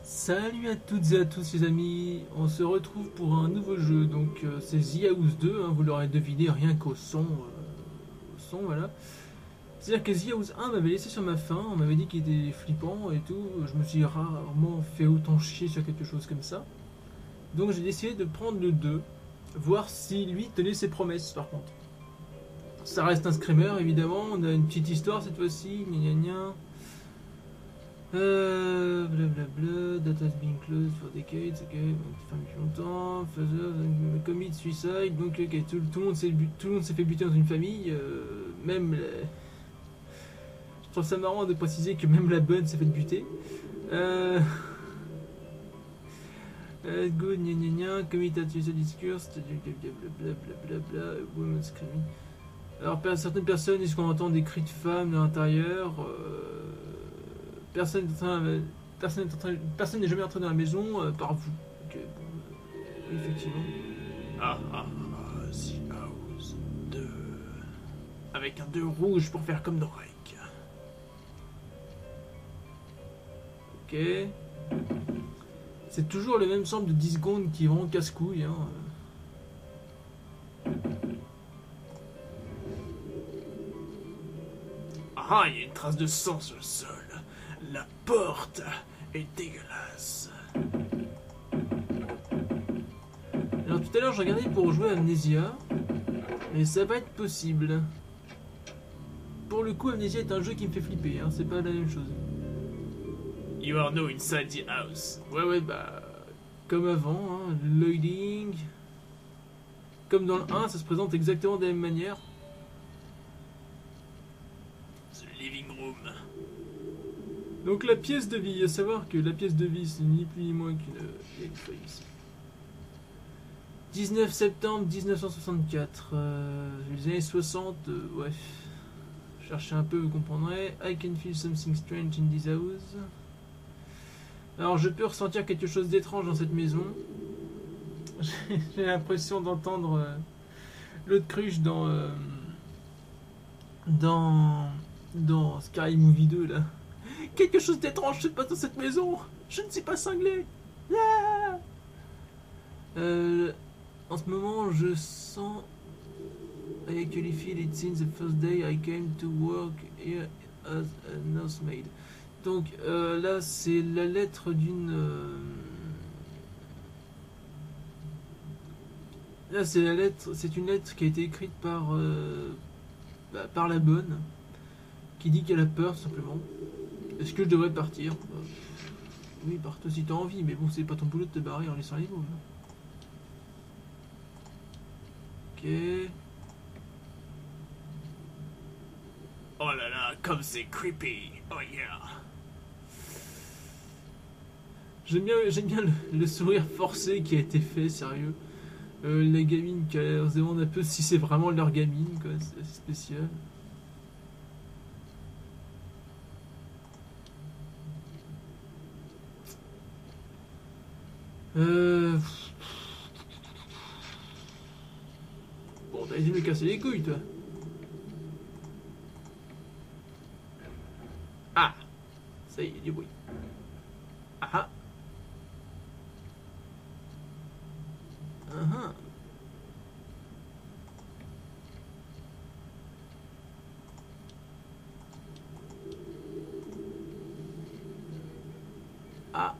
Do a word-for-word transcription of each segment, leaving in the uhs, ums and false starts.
Salut à toutes et à tous les amis, on se retrouve pour un nouveau jeu, donc euh, c'est The House deux, hein, vous l'aurez deviné rien qu'au son, euh, au son voilà. C'est-à-dire que The House un m'avait laissé sur ma faim, on m'avait dit qu'il était flippant et tout, je me suis rarement fait autant chier sur quelque chose comme ça. Donc j'ai décidé de prendre le deux, voir si lui tenait ses promesses par contre. Ça reste un screamer évidemment, on a une petite histoire cette fois-ci, gna gna gna. Euh, blablabla, data has been closed for decades, ok, enfin depuis longtemps, father commit suicide, donc ok, tout, tout le monde s'est tout le monde s'est fait buter dans une famille, euh, même la... Je trouve ça marrant de préciser que même la bonne s'est fait buter. Euh... Uh, good, gna gna gna, commit at suicide discourse, blablabla, woman screaming. Alors certaines personnes disent qu'on entend des cris de femmes de l'intérieur. Euh... Personne n'est personne, personne jamais entré dans la maison euh, par vous. Donc, euh, bon, euh, effectivement. Ah ah ah, The House deux. Avec un deux rouge pour faire comme Drake. Ok. C'est toujours le même sample de dix secondes qui est vraiment casse-couille. Hein. Ah, il y a une trace de sang sur le sol. La porte est dégueulasse. Alors tout à l'heure, je regardais pour jouer à Amnesia, mais ça va pas être possible. Pour le coup, Amnesia est un jeu qui me fait flipper, hein, c'est pas la même chose. You are now inside the house. Ouais, ouais, bah. Comme avant, hein, le loading. Comme dans le un, ça se présente exactement de la même manière. The living room. Donc la pièce de vie, à savoir que la pièce de vie, c'est ni plus ni moins qu'une... Il y a une feuille ici. dix-neuf septembre mille neuf cent soixante-quatre. Euh, les années soixante, euh, ouais. Cherchez un peu, vous comprendrez. I can feel something strange in this house. Alors je peux ressentir quelque chose d'étrange dans cette maison. J'ai l'impression d'entendre euh, l'autre cruche dans... Euh, dans... Dans Scary Movie deux, là. Quelque chose d'étrange se passe dans cette maison. Je ne suis pas cinglé. Ah euh, en ce moment, je sens... I actually feel it since the first day I came to work here as a nursemaid. Donc euh, là, c'est la lettre d'une... Euh... Là, c'est la lettre... C'est une lettre qui a été écrite par... Euh... Bah, par la bonne. Qui dit qu'elle a peur, simplement. Est-ce que je devrais partir? euh, Oui, parte si t'as envie, mais bon, c'est pas ton boulot de te barrer en laissant les mots. Ok. Oh là là, comme c'est creepy. Oh yeah. J'aime bien, j'aime bien le, le sourire forcé qui a été fait, sérieux. Euh, la gamine qui a, on se demande un peu si c'est vraiment leur gamine, quoi. C'est assez spécial. Euh... Bon, t'as essayé de me casser les couilles, toi. Ah! Ça y est, il y a du bruit. Ah ah! Ah ah! Ah!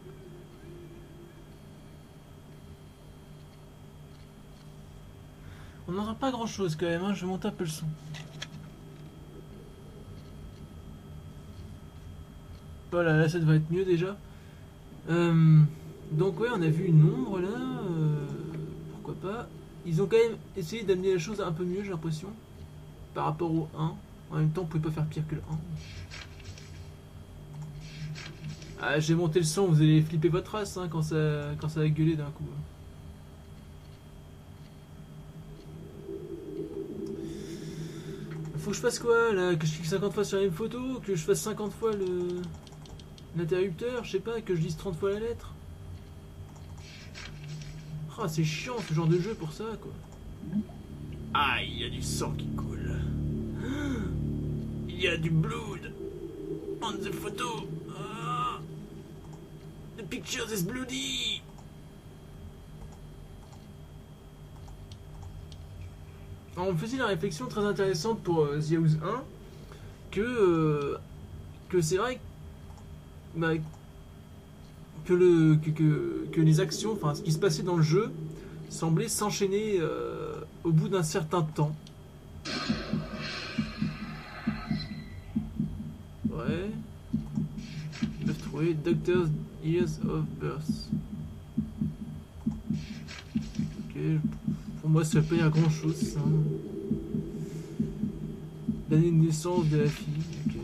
On n'entend pas grand chose quand même, hein. Je vais monter un peu le son. Voilà, là ça devrait être mieux déjà. Euh, donc ouais, on a vu une ombre là, euh, pourquoi pas. Ils ont quand même essayé d'amener la chose un peu mieux, j'ai l'impression, par rapport au un. En même temps, on pouvait pas faire pire que le un. Ah, j'ai monté le son, vous allez flipper votre race hein, quand ça, quand ça va gueuler d'un coup. Faut que je fasse quoi là? Que je clique cinquante fois sur la même photo? Que je fasse cinquante fois le l'interrupteur? Je sais pas, que je lise trente fois la lettre? Ah, oh, c'est chiant ce genre de jeu pour ça quoi. Ah, il y a du sang qui coule. Il y a du blood on the photo. Ah. pictures is bloody. Alors, on me faisait la réflexion très intéressante pour euh, The House un que, euh, que c'est vrai bah, que, le, que, que, que les actions, enfin ce qui se passait dans le jeu, semblait s'enchaîner euh, au bout d'un certain temps. Ouais. Ils peuvent trouver Doctor's Years of Birth. Ok. Pour moi, ça ne veut pas dire grand chose, ça. L'année de naissance de la fille. Ok.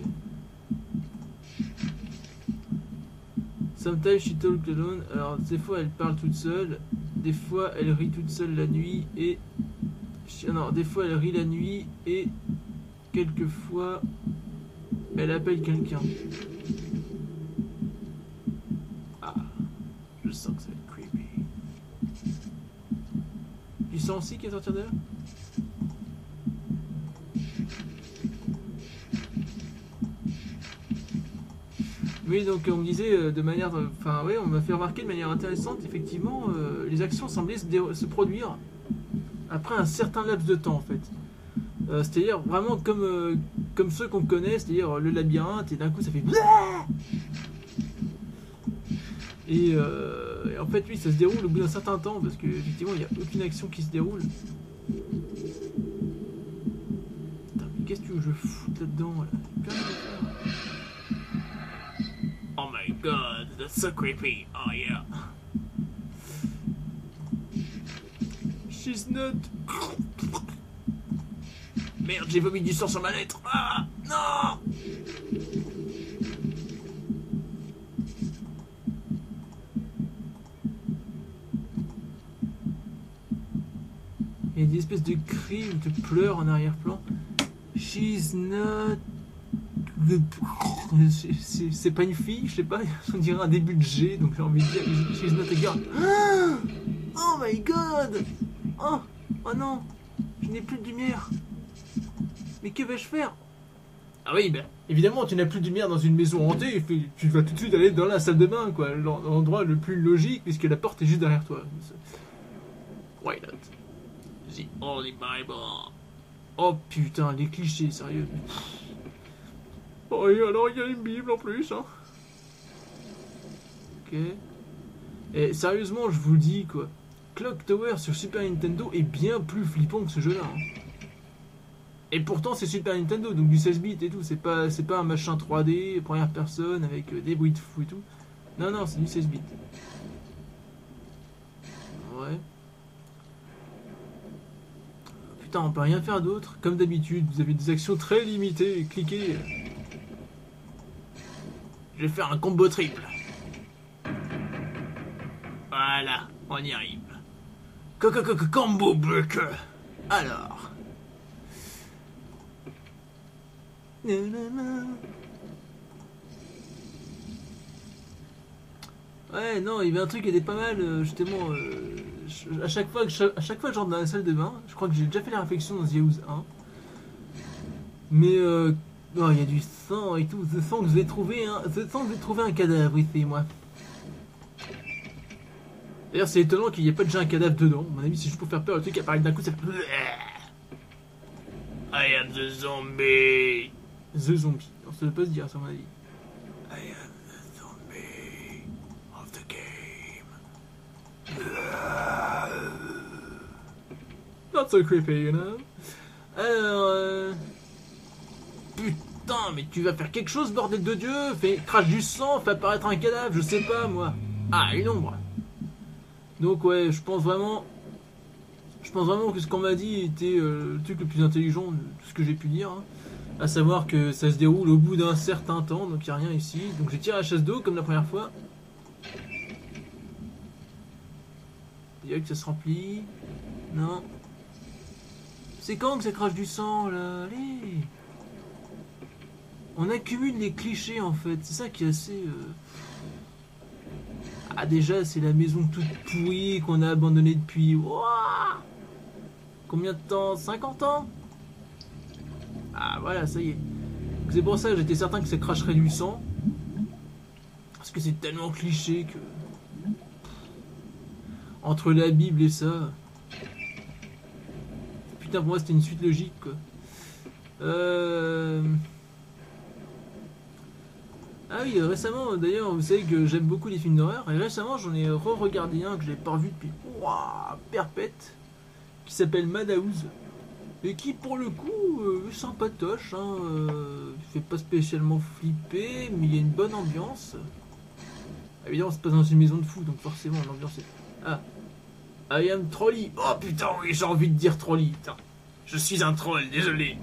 Sometimes she talk alone. Alors, des fois, elle parle toute seule. Des fois, elle rit toute seule la nuit. Et. Non, des fois, elle rit la nuit. Et. Quelquefois. Elle appelle quelqu'un. Ah. Je sens que ça va être creepy. Tu sens aussi qu'il va sortir de là? Oui, donc on me disait euh, de manière... Enfin, oui, on m'a fait remarquer de manière intéressante, effectivement, euh, les actions semblaient se, se produire après un certain laps de temps, en fait. Euh, c'est-à-dire vraiment comme, euh, comme ceux qu'on connaît, c'est-à-dire le labyrinthe, et d'un coup ça fait... Et, euh, et en fait, oui, ça se déroule au bout d'un certain temps, parce qu'effectivement, il n'y a aucune action qui se déroule. Putain, mais qu'est-ce que tu veux que je foute là-dedans, là, là Oh my god, that's so creepy. Oh yeah. She's not... Merde, j'ai vomi du sang sur ma lettre. Ah, non. Il y a des espèces de cris ou de pleurs en arrière-plan. She's not... C'est pas une fille, je sais pas, on dirait un début de G, donc j'ai envie de dire she's not a girl. Oh my god. Oh, oh non, je n'ai plus de lumière. Mais que vais-je faire? Ah oui, ben évidemment, tu n'as plus de lumière dans une maison hantée, tu vas tout de suite aller dans la salle de bain, quoi, l'endroit le plus logique, puisque la porte est juste derrière toi. Why not? The Holy Bible. Oh putain, les clichés, sérieux. Oh, et alors il y a une Bible en plus, hein. Ok. Et sérieusement, je vous le dis, quoi. Clock Tower sur Super Nintendo est bien plus flippant que ce jeu-là. Hein. Et pourtant, c'est Super Nintendo, donc du seize bits et tout. C'est pas, c'est pas un machin trois D, première personne, avec euh, des bruits de fou et tout. Non, non, c'est du seize bits. Ouais. Putain, on peut rien faire d'autre. Comme d'habitude, vous avez des actions très limitées. Cliquez. Je vais faire un combo triple. Voilà, on y arrive. Combo breaker. Alors. Ouais, non, il y avait un truc qui était pas mal, euh, justement. Euh, à chaque fois que je, à chaque fois que je rentre dans la salle de bain, je crois que j'ai déjà fait la réflexion dans The House un. Mais euh, oh, il y a du sang et tout. Je sens que je vais trouver un, je sens que je vais trouver un cadavre ici, moi. D'ailleurs, c'est étonnant qu'il n'y ait pas déjà un cadavre dedans. À mon avis, c'est juste pour faire peur. Le truc apparaît d'un coup, ça fait. I am the zombie. The zombie. Alors, ça ne peut pas se dire, ça, à mon avis. I am the zombie of the game. Not so creepy, you know. Alors. Euh... Putain, mais tu vas faire quelque chose, bordel de Dieu. Fais crache du sang, fais apparaître un cadavre, je sais pas, moi. Ah, une ombre. Donc, ouais, je pense vraiment. Je pense vraiment que ce qu'on m'a dit était euh, le truc le plus intelligent de tout ce que j'ai pu dire. Hein. À savoir que ça se déroule au bout d'un certain temps, donc il n'y a rien ici. Donc je tire la chasse d'eau comme la première fois. Il y a que ça se remplit. Non. C'est quand que ça crache du sang là? Allez. On accumule les clichés en fait. C'est ça qui est assez... Euh... Ah déjà c'est la maison toute pourrie qu'on a abandonnée depuis... Ouah, combien de temps? cinquante ans? Ah voilà, ça y est. C'est pour ça que j'étais certain que ça cracherait du sang. Parce que c'est tellement cliché que... Entre la Bible et ça... Putain, pour moi c'était une suite logique, quoi. Euh... Ah oui, récemment, d'ailleurs, vous savez que j'aime beaucoup les films d'horreur, et récemment j'en ai re-regardé un que j'avais pas revu depuis... Ouah, perpète, qui s'appelle Madhouse. Et qui pour le coup euh, est sympatoche, hein, euh, il fait pas spécialement flipper, mais il y a une bonne ambiance. Évidemment, c'est pas dans une maison de fous, donc forcément l'ambiance est... Ah, I am Trolly. Oh putain, oui, j'ai envie de dire Trolly. Putain, je suis un troll, désolé.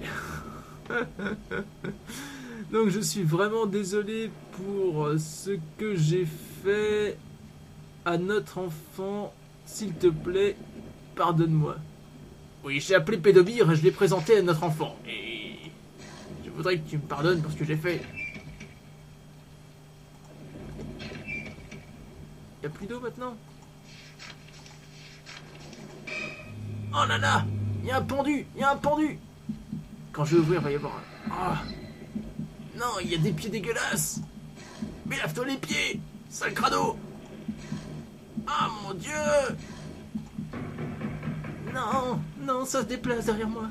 Donc je suis vraiment désolé pour ce que j'ai fait à notre enfant. S'il te plaît, pardonne-moi. Oui, j'ai appelé Pédobire et je l'ai présenté à notre enfant. Et je voudrais que tu me pardonnes pour ce que j'ai fait. Y a plus d'eau maintenant? Oh nana! Y a un pendu! Y a un pendu! Quand je vais ouvrir, il va y avoir un... Ah! Non, il y a des pieds dégueulasses! Mais lave-toi les pieds! Sale crado! Ah mon dieu! Non! Non, ça se déplace derrière moi!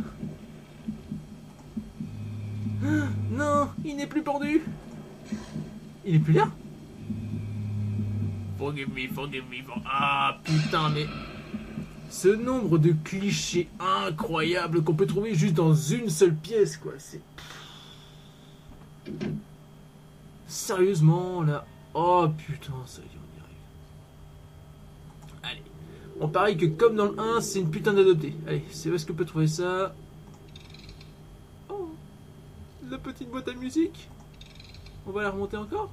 Non! Il n'est plus pendu! Il est plus là? Forgive me, forgive me, for... Ah putain, mais... Ce nombre de clichés incroyables qu'on peut trouver juste dans une seule pièce, quoi, c'est... Sérieusement, là... Oh putain, ça y est, on y arrive. Allez. On parie que comme dans le un, c'est une putain d'adopté. Allez, c'est où est-ce qu'on peut trouver ça? Oh, la petite boîte à musique. On va la remonter encore?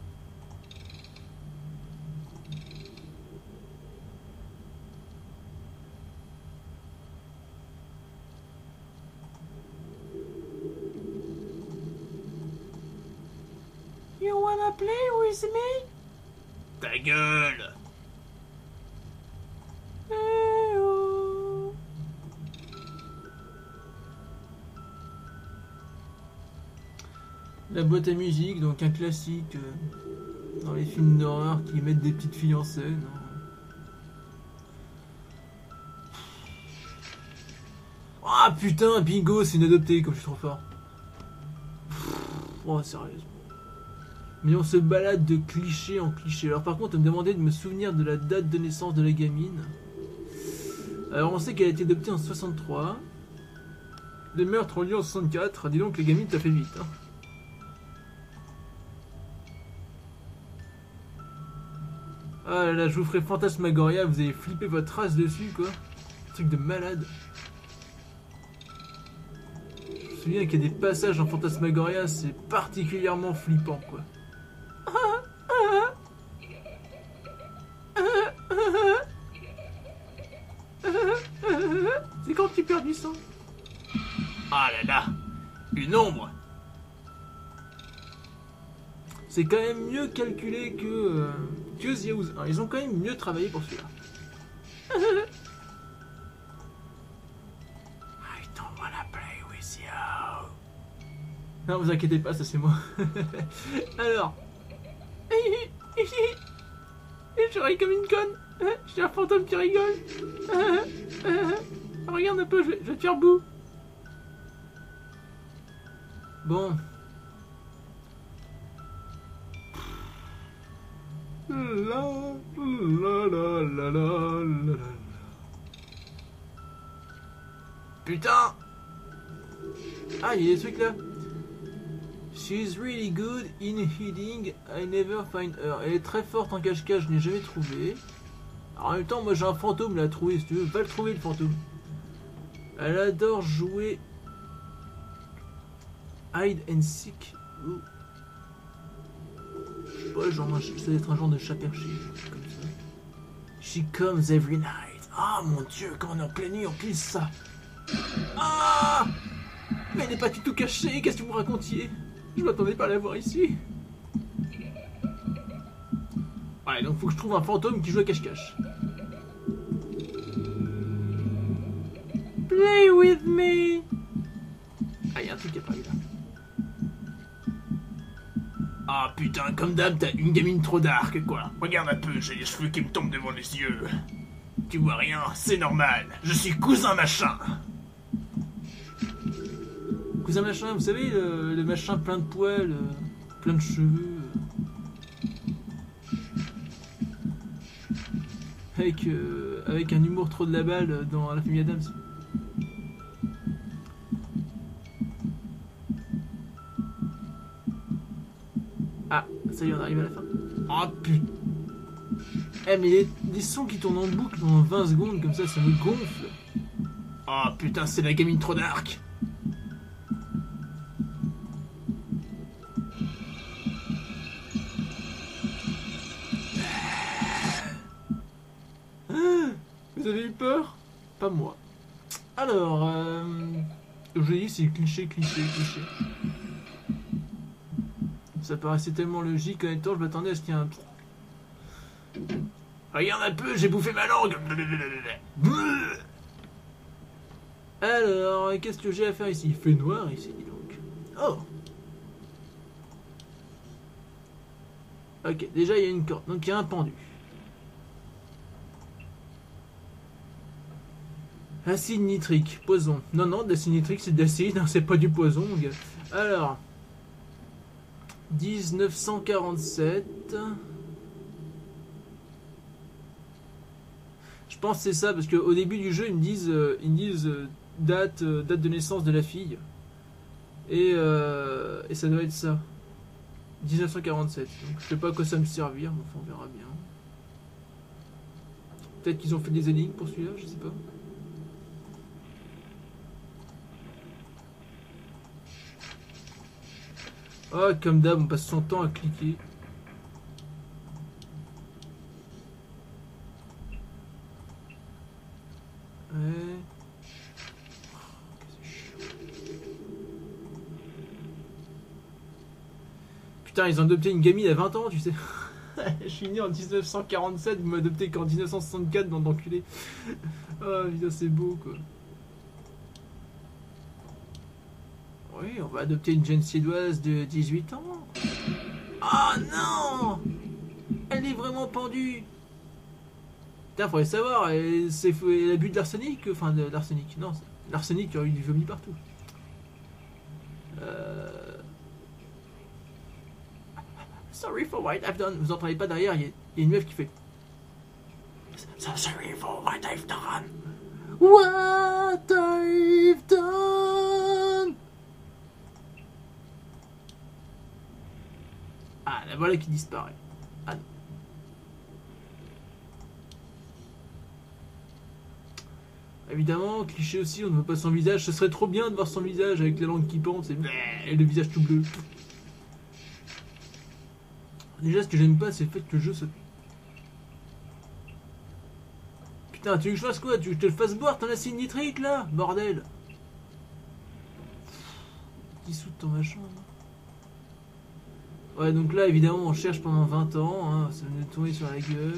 You wanna play with me? Ta gueule! Eh oh. La boîte à musique, donc un classique euh, dans les films d'horreur qui mettent des petites filles en scène. Ah oh, putain, bingo, c'est une adoptée, comme je suis trop fort. Oh, sérieusement. Mais on se balade de cliché en cliché. Alors par contre, on me demandait de me souvenir de la date de naissance de la gamine. Alors on sait qu'elle a été adoptée en soixante-trois. Les meurtres ont lieu en soixante-quatre. Dis donc, les gamines, ça fait vite. Hein. Ah là là, je vous ferai Fantasmagoria, vous allez flipper votre race dessus, quoi. Truc de malade. Je me souviens qu'il y a des passages en Fantasmagoria, c'est particulièrement flippant, quoi. C'est quand tu perds du sang. Ah là là! Une ombre! C'est quand même mieux calculé que, euh, que The House un. Ils ont quand même mieux travaillé pour celui-là. I don't wanna play with you. Non, vous inquiétez pas, ça c'est moi. Alors. Je ris comme une conne. Je suis un fantôme qui rigole. Regarde un peu, je vais, je vais te faire bout. Bon. La la la la la la. Putain! Ah, il y a des trucs là. She's really good in hiding, I never find her. Elle est très forte en cache-cache, je n'ai jamais trouvé. Alors, en même temps, moi j'ai un fantôme là à trouver, si tu veux. Va le trouver le fantôme. Elle adore jouer hide and seek. Oh. Je sais pas, genre, ça doit être un genre de chat perché, comme ça. She comes every night. Ah mon dieu, quand on est en pleine nuit, on glisse ça. Ah! Mais elle n'est pas du tout cachée, qu'est-ce que vous me racontiez? Je m'attendais pas à la voir ici. Ouais, donc faut que je trouve un fantôme qui joue à cache-cache. Play with me. Ah, il y a un truc qui est apparu là. Ah putain, comme d'hab, t'as une gamine trop dark, quoi. Regarde un peu, j'ai les cheveux qui me tombent devant les yeux. Tu vois rien, c'est normal. Je suis cousin machin. Cousin machin, vous savez, le, le machin plein de poils, euh, plein de cheveux. euh, avec, euh, avec un humour trop de la balle dans La Famille Adams. Ah, ça y est, on arrive à la fin. Oh putain. Eh, mais les, les sons qui tournent en boucle pendant vingt secondes, comme ça, ça me gonfle. Oh putain, c'est la gamine trop dark. Ah, vous avez eu peur? Pas moi. Alors, euh, je vous ai dit, c'est cliché, cliché, cliché. Ça paraissait tellement logique, en même temps, je m'attendais à ce qu'il y ait un... Regarde un peu, j'ai bouffé ma langue. Alors, qu'est-ce que j'ai à faire ici? Il fait noir ici, dis donc. Oh! Ok, déjà il y a une corde, donc il y a un pendu. Acide nitrique, poison. Non, non, de l'acide nitrique c'est de l'acide, hein, c'est pas du poison, mon gars. Alors, dix-neuf cent quarante-sept. Je pense que c'est ça, parce qu'au début du jeu, ils me disent, euh, ils me disent euh, date, euh, date de naissance de la fille. Et, euh, et ça doit être ça. dix-neuf cent quarante-sept. Donc je sais pas à quoi ça me servir, mais enfin on verra bien. Peut-être qu'ils ont fait des énigmes pour celui-là, je sais pas. Ah, comme d'hab, on passe son temps à cliquer. Ouais. Putain, ils ont adopté une gamine à vingt ans, tu sais. Je suis né en dix-neuf cent quarante-sept, vous m'adoptez qu'en dix-neuf cent soixante-quatre, bande d'enculés. Ah, putain, c'est beau, quoi. Oui, on va adopter une jeune suédoise de dix-huit ans. Oh non! Elle est vraiment pendue. Putain, faudrait savoir, elle, c'est, elle a bu de l'arsenic, enfin de l'arsenic, non, l'arsenic, il y a eu du vomi partout. Euh... Sorry for what I've done. Vous entendez pas derrière, il y, a, il y a une meuf qui fait So sorry for what I've done. What I've done. Ah, la voilà qui disparaît. Ah non. Évidemment, cliché aussi, on ne voit pas son visage. Ce serait trop bien de voir son visage avec la langue qui pend et le visage tout bleu. Déjà, ce que j'aime pas, c'est le fait que le jeu se... Putain, tu veux que je fasse quoi? Tu veux que je te le fasse boire ton acide nitrique, là? Bordel! Dissout ton machin, là. Ouais, donc là, évidemment, on cherche pendant vingt ans, hein, ça va nous tomber sur la gueule.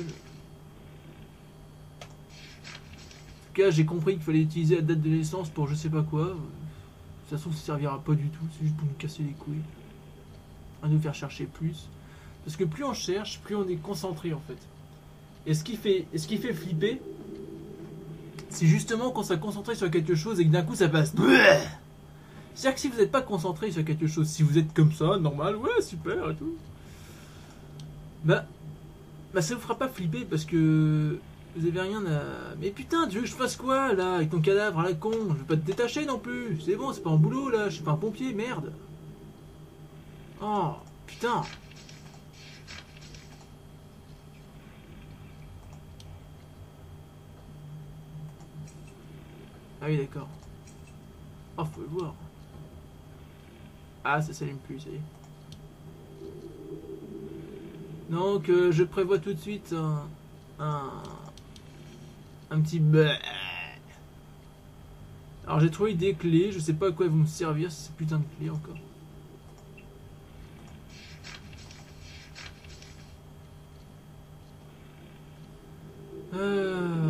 En tout cas, j'ai compris qu'il fallait utiliser la date de naissance pour je sais pas quoi. Ça se trouve, ça servira pas du tout, c'est juste pour nous casser les couilles. À nous faire chercher plus. Parce que plus on cherche, plus on est concentré en fait. Et ce qui fait, et ce qui fait flipper, c'est justement quand on s'est concentré sur quelque chose et que d'un coup ça passe. C'est-à-dire que si vous n'êtes pas concentré sur quelque chose, si vous êtes comme ça, normal, ouais, super et tout, bah, bah ça vous fera pas flipper parce que vous avez rien à... Mais putain, tu veux que je fasse quoi là, avec ton cadavre à la con? Je veux pas te détacher non plus, c'est bon, c'est pas un boulot là, je suis pas un pompier, merde. Oh, putain. Ah oui, d'accord. Oh, faut le voir. Ah, ça s'allume plus, ça y est. Donc, euh, je prévois tout de suite un... Un, un petit... Alors, j'ai trouvé des clés. Je sais pas à quoi elles vont me servir, ces putains de clés encore. Euh...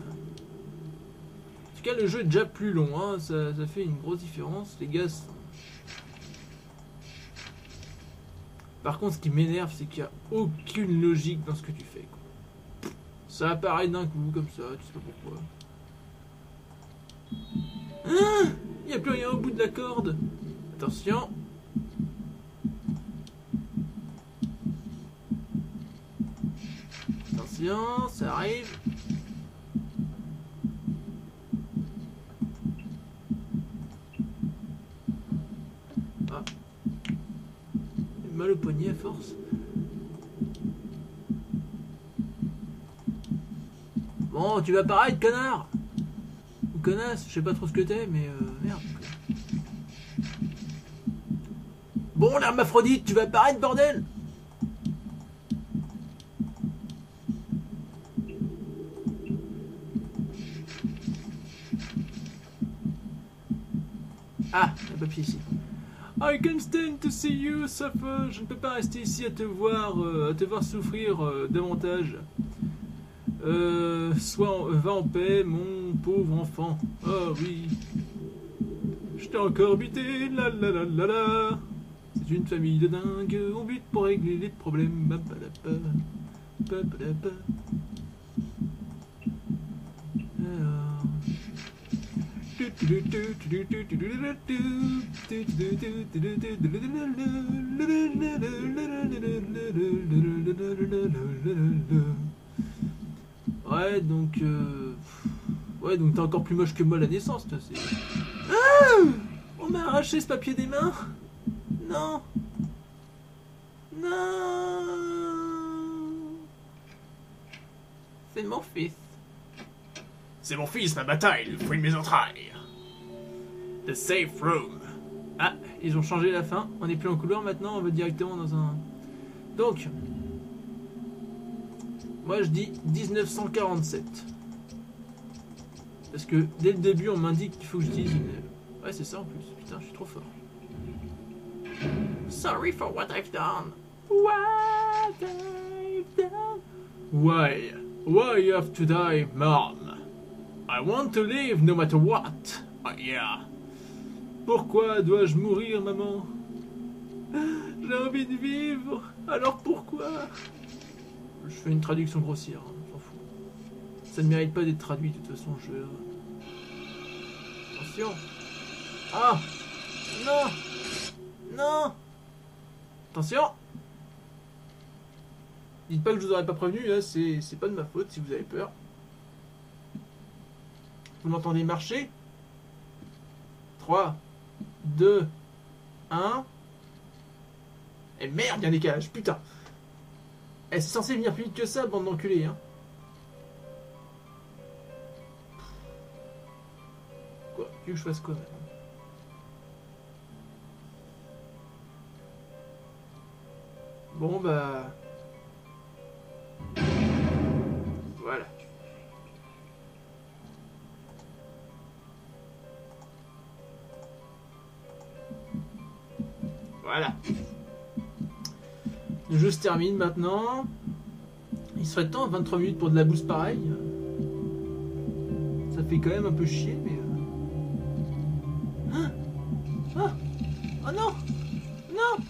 En tout cas, le jeu est déjà plus long, hein. ça, ça fait une grosse différence. Les gars, Par contre, ce qui m'énerve, c'est qu'il n'y a aucune logique dans ce que tu fais, quoi. Ça apparaît d'un coup, comme ça, tu sais pas pourquoi. Ah, il n'y a plus rien au bout de la corde. Attention. Attention, ça arrive. Ah. J'ai mal au poignet à force. Bon, tu vas apparaître, connard. Ou connasse, je sais pas trop ce que t'es, mais euh, merde. Bon, l'hermaphrodite, tu vas apparaître, bordel. Ah, un papier ici. I can't stand to see you suffer. Je ne peux pas rester ici à te voir, euh, à te voir souffrir euh, davantage. Euh, sois en, va en paix, mon pauvre enfant. Oh oui. Je t'ai encore buté, la la la la la. C'est une famille de dingues, on bute pour régler les problèmes. Ba-ba-da-ba, ba-ba-da-ba. Alors. Ouais, donc... Euh... Ouais, donc t'es encore plus moche que moi à la naissance, toi, c'est... Ah, on m'a arraché ce papier des mains. Non. Non. C'est mon fils. C'est mon fils, ma bataille, le fruit de mes entrailles. The safe room. Ah, ils ont changé la fin. On n'est plus en couloir maintenant, on va directement dans un... Donc... Moi je dis dix-neuf cent quarante-sept. Parce que dès le début on m'indique qu'il faut que je dise une... Ouais c'est ça en plus, putain je suis trop fort. Sorry for what I've done. What I've done. Why? Why you have to die, mom? I want to live no matter what. Oh yeah. Pourquoi dois-je mourir, maman? J'ai envie de vivre. Alors pourquoi? Je fais une traduction grossière, hein, j'en fous. Ça ne mérite pas d'être traduit de toute façon, je... Attention. Ah. Non. Non. Attention. Dites pas que je vous aurais pas prévenu, là, c'est pas de ma faute si vous avez peur. Vous m'entendez marcher? trois, deux, un... Et merde, il y a un décalage, putain. Eh, c'est censé venir plus vite que ça, bande d'enculés, hein. Quoi? Tu veux que je fasse quoi maintenant? Bon bah... Voilà. Voilà. Le jeu se termine maintenant. Il serait temps, vingt-trois minutes pour de la bouse pareille. Ça fait quand même un peu chier, mais... Ah, ah, oh non. Non.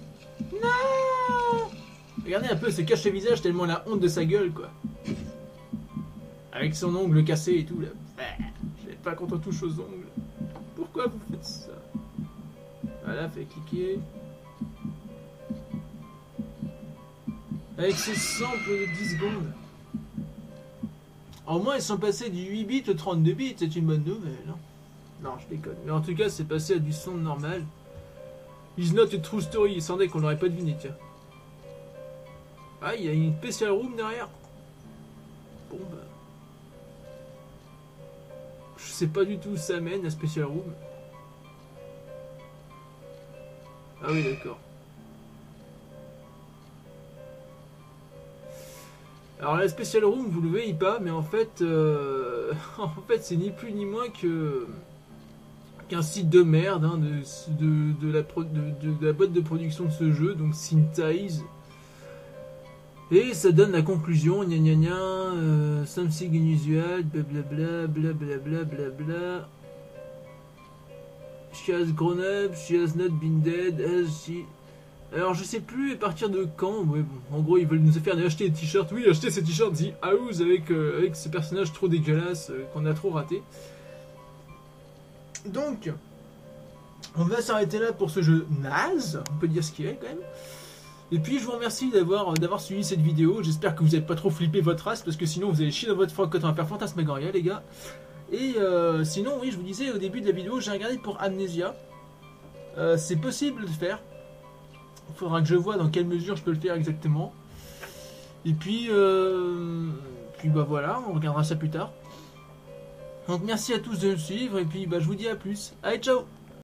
Non. Regardez un peu, il se cache le visage tellement la honte de sa gueule, quoi. Avec son ongle cassé et tout, là. J'ai pas contre touche aux ongles. Pourquoi vous faites ça? Voilà, fait cliquer. Avec ces samples de dix secondes. Au moins, ils sont passés du huit bits au trente-deux bits, c'est une bonne nouvelle. Hein. Non, je déconne. Mais en tout cas, c'est passé à du son normal. Is not a true story. Il semblait qu'on l'aurait pas deviné, tiens. Ah, il y a une special room derrière. Bon, bah... Je sais pas du tout où ça mène, la special room. Ah oui, d'accord. Alors la special room, vous le voyez pas, mais en fait, euh, en fait, c'est ni plus ni moins que qu'un site de merde hein, de, de, de, la pro, de, de, de la boîte de production de ce jeu, donc Synthise. Et ça donne la conclusion, gna gna gna, euh, something unusual, blablabla, blablabla, blablabla. She has grown up, she has not been dead, as she Alors je sais plus à partir de quand, ouais, bon, en gros ils veulent nous faire acheter des t-shirts, oui acheter ces t-shirts The House avec, euh, avec ce personnage trop dégueulasse euh, qu'on a trop raté. Donc, on va s'arrêter là pour ce jeu naze, on peut dire ce qu'il est quand même. Et puis je vous remercie d'avoir d'avoir suivi cette vidéo, j'espère que vous n'avez pas trop flippé votre race, parce que sinon vous allez chier dans votre froc quand on va faire Fantasmagoria les gars. Et euh, sinon oui je vous disais au début de la vidéo, j'ai regardé pour Amnesia, euh, c'est possible de le faire. Il faudra que je vois dans quelle mesure je peux le faire exactement. Et puis, euh, puis bah voilà, on regardera ça plus tard. Donc merci à tous de me suivre et puis bah je vous dis à plus. Allez ciao!